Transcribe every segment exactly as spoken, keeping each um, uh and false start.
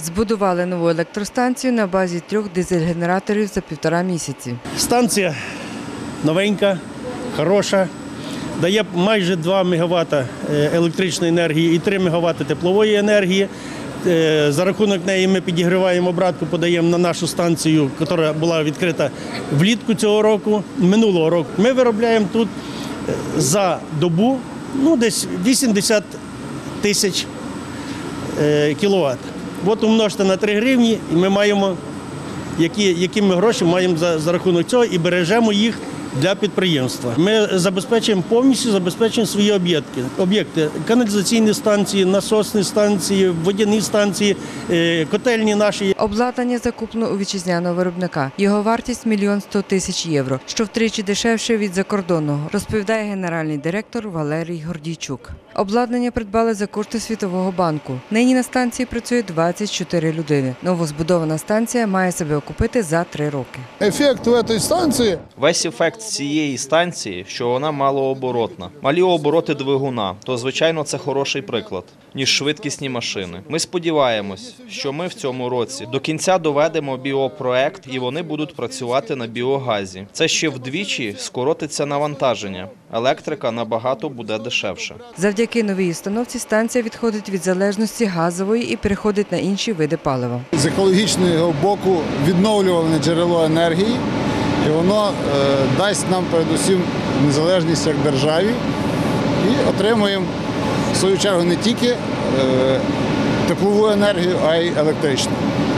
Збудували нову електростанцію на базі трьох дизель-генераторів за півтора місяці. Станція новенька, хороша, дає майже два мегаватти електричної енергії і три мегаватти теплової енергії. За рахунок неї ми підігріваємо обратку, подаємо на нашу станцію, яка була відкрита влітку цього року, минулого року. Ми виробляємо тут за добу ну, десь вісімдесят тисяч кіловат. От умножте на три гривні, і ми маємо, які, які ми гроші маємо за, за рахунок цього і бережемо їх для підприємства. Ми забезпечуємо повністю забезпечуємо свої об'єкти. Об'єкти каналізаційні станції, насосні станції, водяні станції, котельні наші. Обладнання закуплено у вітчизняного виробника. Його вартість – мільйон сто тисяч євро, що втричі дешевше від закордонного, розповідає генеральний директор Валерій Гордійчук. Обладнання придбали за кошти Світового банку. Нині на станції працює двадцять чотири людини. Новозбудована станція має себе окупити за три роки. Ефект у цієї станції? Весь ефект цієї станції, що вона малооборотна. Малі обороти двигуна, то, звичайно, це хороший приклад, ніж швидкісні машини. Ми сподіваємось, що ми в цьому році до кінця доведемо біопроект і вони будуть працювати на біогазі. Це ще вдвічі скоротиться навантаження. Електрика набагато буде дешевше. Завдяки новій установці станція відходить від залежності газової і переходить на інші види палива. З екологічного боку відновлюване джерело енергії, і воно е, дасть нам передусім незалежність як державі і отримуємо в свою чергу не тільки е, теплову енергію, а й електричну.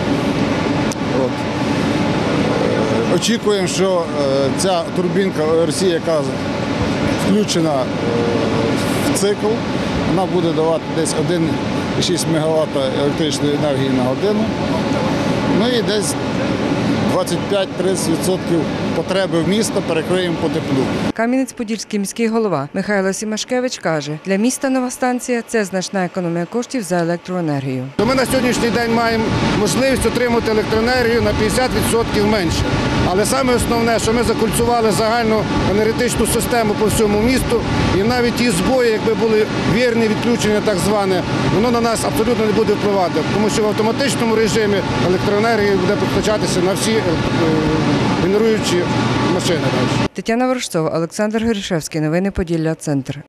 От. Е, очікуємо, що е, ця турбінка Росії, яка включена в цикл, вона буде давати десь один цілих шість десятих мегаватта електричної енергії на годину. Ну і десь двадцять п'ять - тридцять відсотків потреби в міста перекриємо по теплу. Кам'янець-Подільський міський голова Михайло Сімашкевич каже, для міста нова станція – це значна економія коштів за електроенергію. Ми на сьогоднішній день маємо можливість отримати електроенергію на п'ятдесят відсотків менше. Але саме основне, що ми закульцювали загальну енергетичну систему по всьому місту, і навіть ті збої, якби були вірні відключення так зване, воно на нас абсолютно не буде впливати, тому що в автоматичному режимі електроенергія буде підключатися на всі генеруючі машини. Тетяна Ворожцова, Олександр Горішевський. Новини Поділля. Центр.